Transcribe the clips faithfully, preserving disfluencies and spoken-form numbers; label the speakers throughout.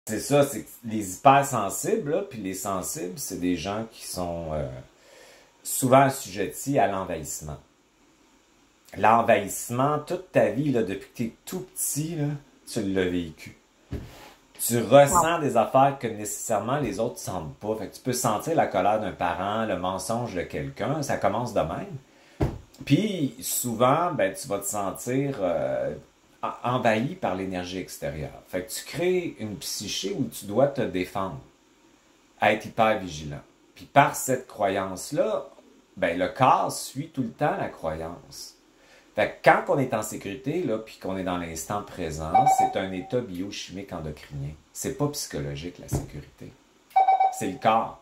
Speaker 1: c'est ça, c'est que les hypersensibles, là, puis les sensibles, c'est des gens qui sont euh, souvent assujettis à l'envahissement. L'envahissement, toute ta vie, là, depuis que tu es tout petit, là, tu l'as vécu. Tu ressens des affaires que nécessairement les autres ne sentent pas. Fait que tu peux sentir la colère d'un parent, le mensonge de quelqu'un, ça commence de même. Puis souvent, ben, tu vas te sentir euh, envahi par l'énergie extérieure. Fait que tu crées une psyché où tu dois te défendre, être hyper vigilant. Puis par cette croyance-là, ben, le corps suit tout le temps la croyance. Fait que quand on est en sécurité, là, puis qu'on est dans l'instant présent, c'est un état biochimique endocrinien. C'est pas psychologique, la sécurité. C'est le corps.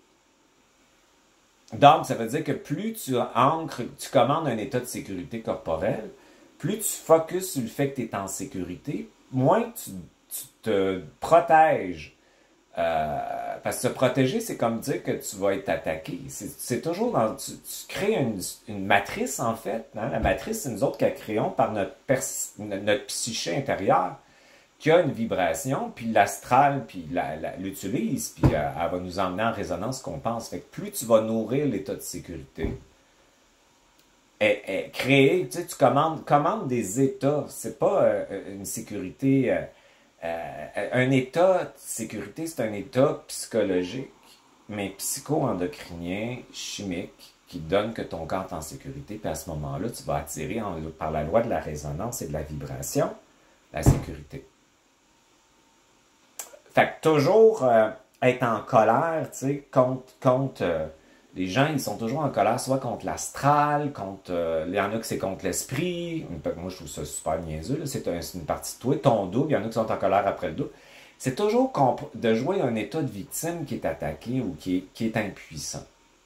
Speaker 1: Donc, ça veut dire que plus tu ancres, tu commandes un état de sécurité corporelle, plus tu focuses sur le fait que tu es en sécurité, moins tu, tu te protèges. Euh, parce que se protéger, c'est comme dire que tu vas être attaqué. C'est toujours dans... Tu, tu crées une, une matrice, en fait. Hein? La matrice, c'est nous autres qui la créons par notre, pers, notre psyché intérieure, qui a une vibration, puis l'astral, puis l'utilise, puis euh, elle va nous emmener en résonance ce qu'on pense. Fait que plus tu vas nourrir l'état de sécurité, et, et créer, tu sais, tu commandes, commandes des états. C'est pas euh, une sécurité... Euh, Euh, un état de sécurité, c'est un état psychologique, mais psycho-endocrinien, chimique, qui donne que ton corps est en sécurité, puis à ce moment-là, tu vas attirer en, par la loi de la résonance et de la vibration, la sécurité. Fait que toujours euh, être en colère, tu sais, contre, contre euh, les gens, ils sont toujours en colère, soit contre l'astral, contre, euh, il y en a que c'est contre l'esprit. Moi, je trouve ça super niaiseux, c'est un, une partie de toi, ton double, il y en a qui sont en colère après le double. C'est toujours de jouer un état de victime qui est attaqué ou qui est, qui est impuissant.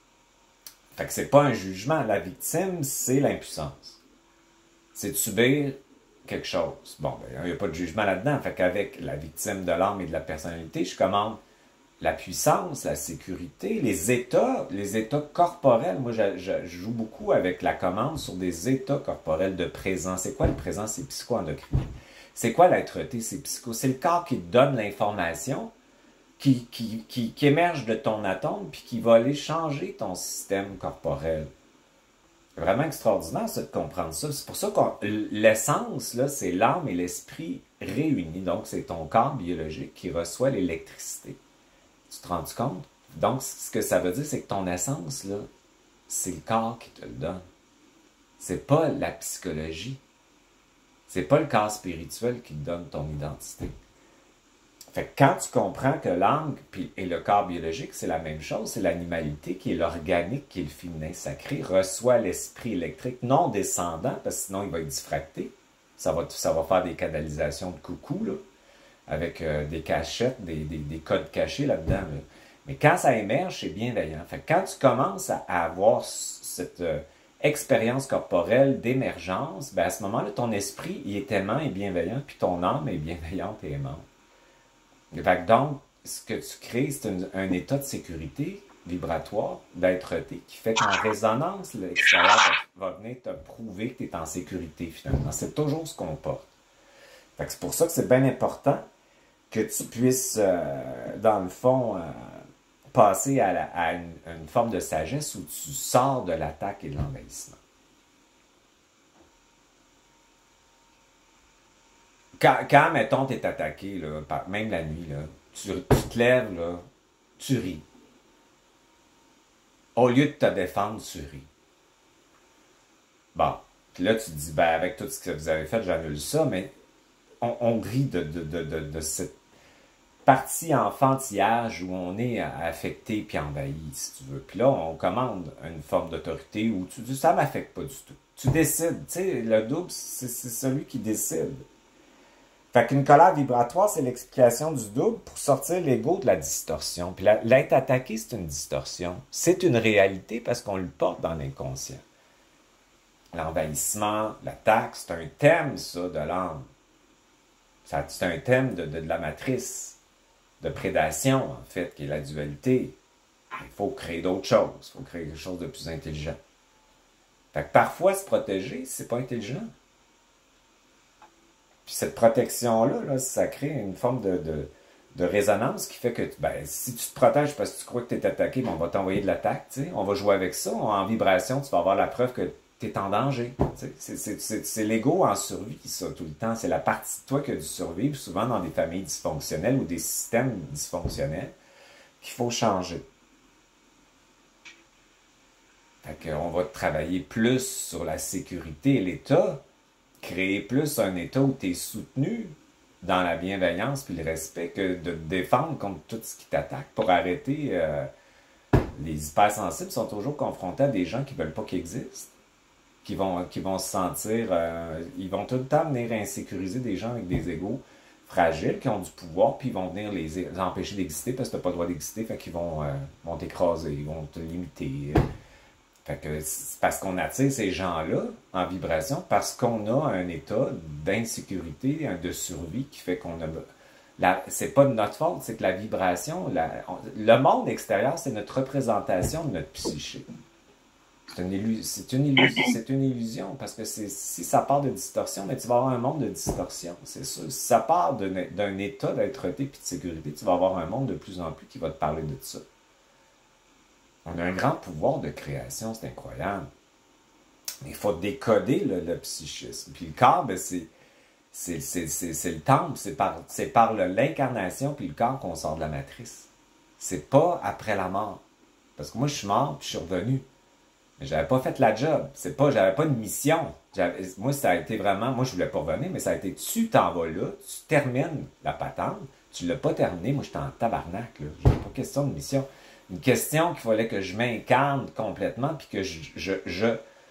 Speaker 1: Fait que c'est pas un jugement. La victime, c'est l'impuissance. C'est de subir quelque chose. Bon, ben, il n'y a pas de jugement là-dedans. Fait qu'avec la victime de l'âme et de la personnalité, je commande la puissance, la sécurité, les états, les états corporels. Moi, je, je, je joue beaucoup avec la commande sur des états corporels de présent. C'est quoi le présent? C'est psycho-endocrinien. C'est quoi l'être-té? C'est psycho. C'est le corps qui te donne l'information, qui, qui, qui, qui émerge de ton atome, puis qui va aller changer ton système corporel. C'est vraiment extraordinaire, ça, de comprendre ça. C'est pour ça que l'essence, là, c'est l'âme et l'esprit réunis. Donc, c'est ton corps biologique qui reçoit l'électricité. Tu te rends compte? Donc, ce que ça veut dire, c'est que ton essence, là, c'est le corps qui te le donne. C'est pas la psychologie. C'est pas le corps spirituel qui te donne ton identité. Fait que quand tu comprends que l'âme et le corps biologique, c'est la même chose, c'est l'animalité qui est l'organique, qui est le féminin sacré, reçoit l'esprit électrique non descendant, parce que sinon il va être diffracté. Ça va, ça va faire des canalisations de coucou, là, avec euh, des cachettes, des, des, des codes cachés là-dedans. Là. Mais quand ça émerge, c'est bienveillant. Fait que quand tu commences à, à avoir cette euh, expérience corporelle d'émergence, ben à ce moment-là, ton esprit il est aimant et bienveillant, puis ton âme est bienveillante et aimante. Fait que donc, ce que tu crées, c'est un, un état de sécurité vibratoire, d'être-té, qui fait qu'en résonance, l'extérieur va venir te prouver que tu es en sécurité, finalement. C'est toujours ce qu'on porte. Fait que c'est pour ça que c'est bien important que tu puisses, euh, dans le fond, euh, passer à, la, à une, une forme de sagesse où tu sors de l'attaque et de l'envahissement. Quand, quand, mettons, tu es attaqué, là, par, même la nuit, là, tu, tu te lèves, là, tu ris. Au lieu de te défendre, tu ris. Bon, puis là, tu te dis, ben, avec tout ce que vous avez fait, j'annule ça, mais on, on rit de, de, de, de, de cette partie enfantillage où on est affecté puis envahi, si tu veux. Puis là, on commande une forme d'autorité où tu dis, ça ne m'affecte pas du tout. Tu décides, tu sais, le double, c'est celui qui décide. Fait qu'une colère vibratoire, c'est l'explication du double pour sortir l'ego de la distorsion. Puis l'être attaqué, c'est une distorsion. C'est une réalité parce qu'on le porte dans l'inconscient. L'envahissement, l'attaque, c'est un thème, ça, de l'âme. C'est un thème de, de, de la matrice, de prédation, en fait, qui est la dualité. Il faut créer d'autres choses. Il faut créer quelque chose de plus intelligent. Fait que parfois, se protéger, c'est pas intelligent. Puis cette protection-là, là, ça crée une forme de, de, de résonance qui fait que ben, si tu te protèges parce que tu crois que tu es attaqué, ben, on va t'envoyer de l'attaque. On va jouer avec ça. En vibration, tu vas avoir la preuve que tu es en danger. C'est l'ego en survie, ça, tout le temps. C'est la partie de toi qui a dû survivre, souvent dans des familles dysfonctionnelles ou des systèmes dysfonctionnels, qu'il faut changer. Fait qu'on va travailler plus sur la sécurité et l'État, créer plus un État où tu es soutenu dans la bienveillance puis le respect que de te défendre contre tout ce qui t'attaque pour arrêter. Euh, les hypersensibles sont toujours confrontés à des gens qui ne veulent pas qu'ils existent, qui vont, qui vont se sentir... Euh, ils vont tout le temps venir insécuriser des gens avec des égos fragiles qui ont du pouvoir, puis ils vont venir les, les empêcher d'exister parce que tu n'as pas le droit d'exister, fait qu'ils vont, euh, vont t'écraser, ils vont te limiter. Fait que c'est parce qu'on attire ces gens-là en vibration, parce qu'on a un état d'insécurité, de survie qui fait qu'on a... C'est pas de notre faute, c'est que la vibration, la, on, le monde extérieur, c'est notre représentation de notre psyché. C'est une, illu, une, illusion, une illusion, parce que si ça part de distorsion, mais tu vas avoir un monde de distorsion, c'est sûr. Si ça part d'un état d'être-té et de sécurité, tu vas avoir un monde de plus en plus qui va te parler de ça. On a un grand pouvoir de création, c'est incroyable. Mais il faut décoder le, le psychisme. Puis le corps, ben, c'est le temple, c'est par, par l'incarnation puis le corps qu'on sort de la matrice. C'est pas après la mort. Parce que moi, je suis mort puis je suis revenu. Mais j'avais pas fait la job. C'est pas, j'avais pas de mission. Moi, ça a été vraiment... Moi, je voulais pas revenir, mais ça a été, tu t'en vas là, tu termines la patente, tu l'as pas terminé, moi, j'étais en tabarnak, là. J'avais pas question de mission. Une question qu'il fallait que je m'incarne complètement, puis que je, je, je,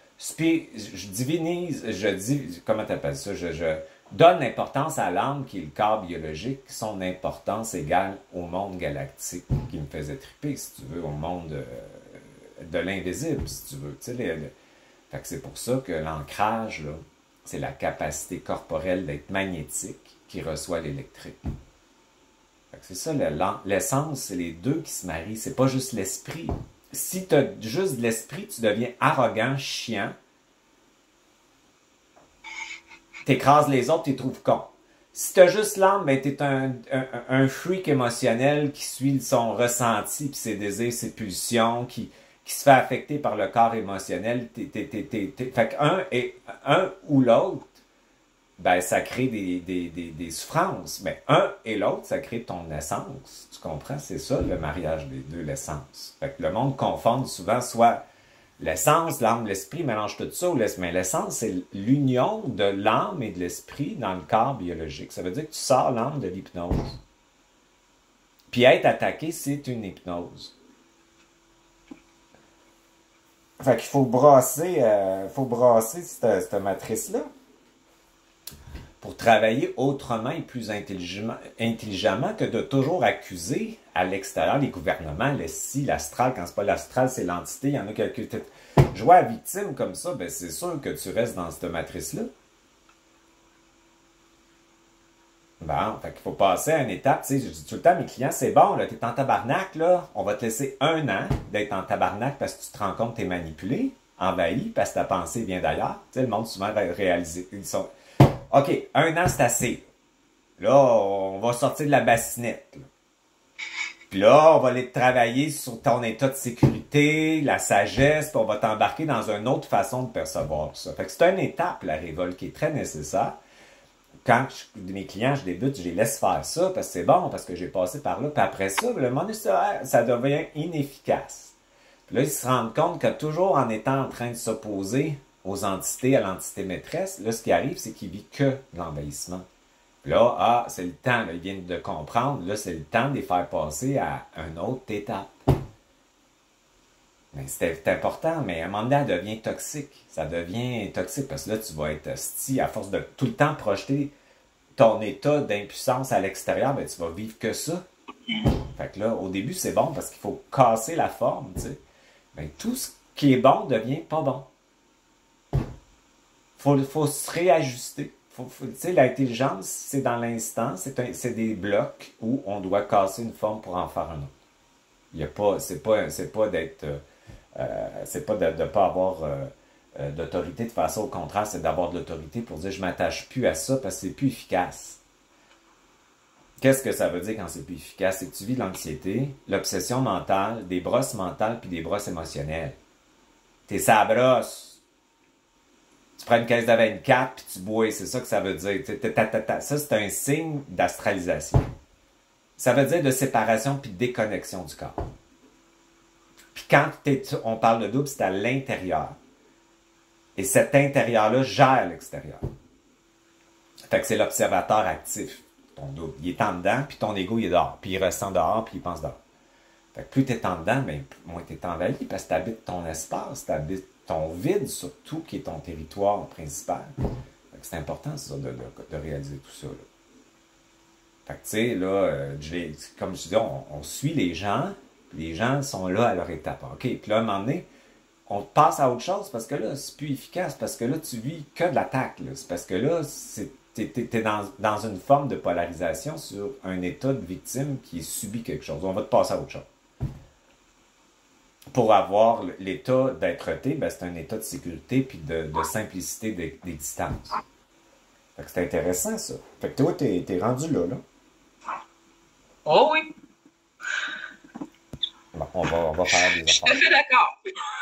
Speaker 1: je divinise, je dis, comment tu appelles ça, je, je donne l'importance à l'âme qui est le corps biologique, son importance égale au monde galactique qui me faisait triper, si tu veux, au monde euh, de l'invisible, si tu veux. Tu sais, les, les... Fait que c'est pour ça que l'ancrage, là, c'est la capacité corporelle d'être magnétique qui reçoit l'électrique. C'est ça, l'essence, c'est les deux qui se marient. C'est pas juste l'esprit. Si tu as juste de l'esprit, tu deviens arrogant, chiant. T'écrases les autres, tu les trouves cons. Si tu as juste l'âme, ben, tu es un, un, un freak émotionnel qui suit son ressenti, puis ses désirs, ses pulsions, qui, qui se fait affecter par le corps émotionnel. T'es, t'es, t'es, t'es, t'es. Fait qu'un et, un ou l'autre, ben, ça crée des, des, des, des souffrances. Mais un et l'autre, ça crée ton essence. Tu comprends? C'est ça, le mariage des deux, l'essence. Fait que le monde confond souvent soit l'essence, l'âme, l'esprit, mélange tout ça. Mais l'essence, c'est l'union de l'âme et de l'esprit dans le corps biologique. Ça veut dire que tu sors l'âme de l'hypnose. Puis être attaqué, c'est une hypnose. Fait qu'il faut brasser, euh, faut brasser cette, cette matrice-là pour travailler autrement et plus intelligemment, intelligemment que de toujours accuser à l'extérieur les gouvernements, le si, l'astral. Quand c'est pas l'astral, c'est l'entité. Il y en a qui jouent à victime comme ça, ben c'est sûr que tu restes dans cette matrice-là. Bon, fait qu'il faut passer à une étape. Tu sais, je dis tout le temps à mes clients, c'est bon, là, t'es en tabarnak, là, on va te laisser un an d'être en tabarnak parce que tu te rends compte que t'es manipulé, envahi, parce que ta pensée vient d'ailleurs. Tu sais, le monde souvent réalisé. Ils sont... OK, un an, c'est assez. Là, on va sortir de la bassinette. Là. Puis là, on va aller travailler sur ton état de sécurité, la sagesse, puis on va t'embarquer dans une autre façon de percevoir ça. Fait que c'est une étape, la révolte, qui est très nécessaire. Quand je, mes clients, je débute, je les laisse faire ça, parce que c'est bon, parce que j'ai passé par là. Puis après ça, le monde, ça, ça devient inefficace. Puis là, ils se rendent compte que toujours en étant en train de s'opposer aux entités, à l'entité maîtresse, là, ce qui arrive, c'est qu'il vit que de l'envahissement. Là, ah, c'est le temps, là, ils viennent de comprendre, là, c'est le temps de les faire passer à une autre étape. Mais c'est important, mais à un moment donné, elle devient toxique. Ça devient toxique, parce que là, tu vas être hostie, à force de tout le temps projeter ton état d'impuissance à l'extérieur, ben, tu vas vivre que ça. Fait que là, au début, c'est bon, parce qu'il faut casser la forme, tu sais. Ben, tout ce qui est bon devient pas bon. Faut, faut se réajuster. Faut, faut, tu sais, l'intelligence, c'est dans l'instant, c'est des blocs où on doit casser une forme pour en faire un autre. Il y a pas, c'est pas, c'est pas d'être, euh, c'est pas de ne pas avoir euh, euh, d'autorité de faire ça. Au contraire, c'est d'avoir de l'autorité pour dire je m'attache plus à ça parce que c'est plus efficace. Qu'est-ce que ça veut dire quand c'est plus efficace? C'est que tu vis de l'anxiété, l'obsession mentale, des brosses mentales puis des brosses émotionnelles. T'es ça brosse. Tu prends une caisse de vingt-quatre puis tu bois, c'est ça que ça veut dire. Ça, c'est un signe d'astralisation. Ça veut dire de séparation puis de déconnexion du corps. Puis quand t'es, on parle de double, c'est à l'intérieur. Et cet intérieur-là gère l'extérieur. Fait que c'est l'observateur actif, ton double. Il est en dedans, puis ton ego, il est dehors. Puis il ressent dehors, puis il pense dehors. Fait que plus tu es en dedans, ben, moins tu es envahi, parce que tu habites ton espace, tu habites ton vide, surtout, qui est ton territoire principal. Fait que c'est important, ça, de, de, de réaliser tout ça. Là. Fait que, tu sais, là, euh, comme je dis, on, on suit les gens, puis les gens sont là à leur étape. OK, puis là, à un moment donné, on passe à autre chose, parce que là, c'est plus efficace, parce que là, tu vis que de l'attaque. C'est parce que là, c'est tu es dans, dans une forme de polarisation sur un état de victime qui subit quelque chose. On va te passer à autre chose. Pour avoir l'état d'être-té, ben, c'est un état de sécurité puis de, de simplicité des, des distances. Fait que c'est intéressant, ça. Fait que toi, t'es, t'es rendu là, là.
Speaker 2: Oh oui!
Speaker 1: Bon, on va, on va faire des
Speaker 2: affaires. Je suis tout à fait d'accord.